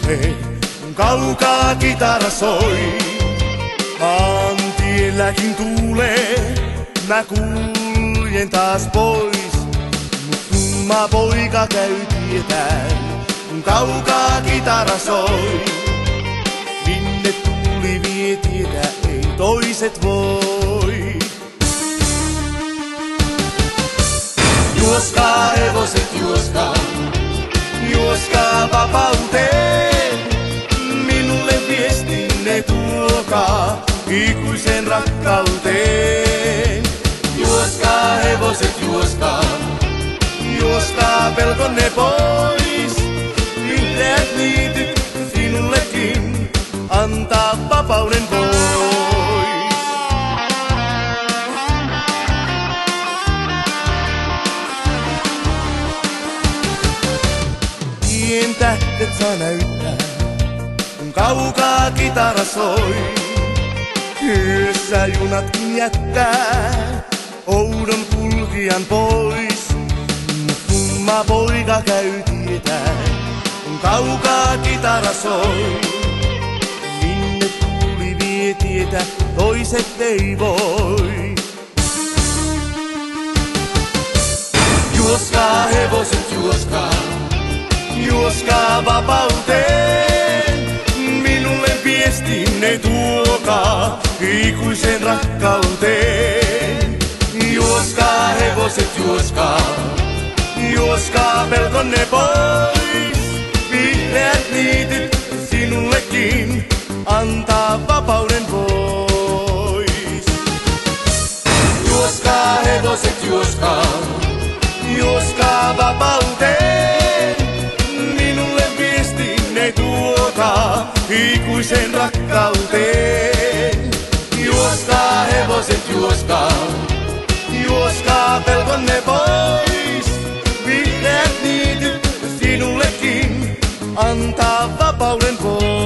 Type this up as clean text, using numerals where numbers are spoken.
tulee, kun kaukaa kitara soi. Maantielläkin tuulee, mä kuljen taas pois. Mut kumma poika käy tietään, kun kaukaa kitara soi. Minne tuuli vie tietä, ei toiset voi. Juoskaa hevoset, juoskaa, juoskaa vapauteen. Minulle viestinne tuokaa ikuisen rakkauteen. Juoskaa hevoset, juoskaa, juoskaa pelkonne pois. Vihreät niityt sinullekin antaa vapauden pois. Tien tähdet saa näyttää, kun kaukaa kitara soi. Yössä junatkin jättää oudon kulkijan pois. Mut kumma poika käy tietää, kun kaukaa kitara soi. Minne tuuli vie tietä, toiset ei voi. Juoskaa hevoset, juoskaa, juoskaa vapauteen. Minulle viestinne tuokaa ikuisen rakkauteen. Juoskaa hevoset, juoskaa, juoskaa pelkonne pois. Vihreät niityt sinullekin antaa vapauden pois. Juoskaa hevoset, juoskaa, juoskaa vapauteen. Minulle viestinne tuokaa ikuisen rakkauteen. Juoskaa hevoset, juoskaa, juoskaa pelkonne pois. Vihreät niityt sinullekin antaa vapauden pois.